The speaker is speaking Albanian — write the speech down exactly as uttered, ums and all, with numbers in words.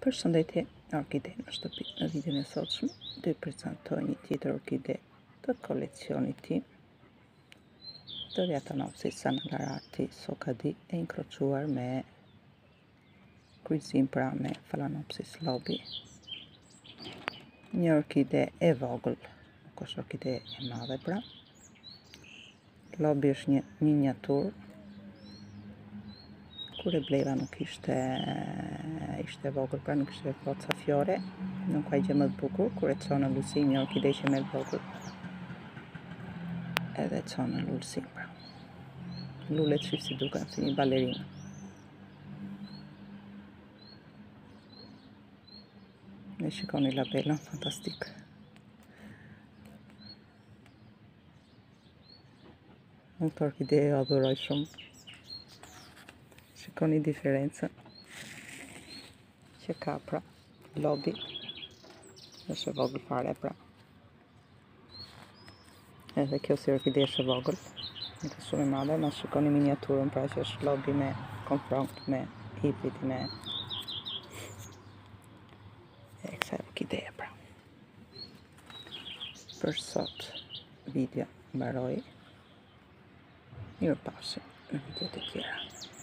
Përshëndetje, orkide në shtëpi. Në videon e sotshëm do të prezantoj një tjetër orkide të koleksionit tim, Doriatanopsis Sangallarati Sokadi, e inkroquar me kryqëzim pra me Phalaenopsis lobi. Një orkide e vogël, nuk është orkide e madhe pra. Lobi është një miniatur. Kur e bleva nuk ishte ishte vogël, pra nuk ishte plotsa fjore, nuk ka gjë më të bukur kur e çon në lullësi një orkide që më e vogël. Edhe çon në lullësi pra. Lullet shif si duken, si një balerinë. Ne shikoni labelën, fantastik. Unë të orkide e adhuroj shumë. Shikoni diferencën që ka pra lobi, është e vogël fare pra. Edhe kjo si orkide është e vogël, nuk është shumë e madhe, ma shikoni miniaturën pra që është lobi me konfront me hibridin e e kësaj orkideje pra. Për sot video mbaroi. Mirupafshim në video të tjera.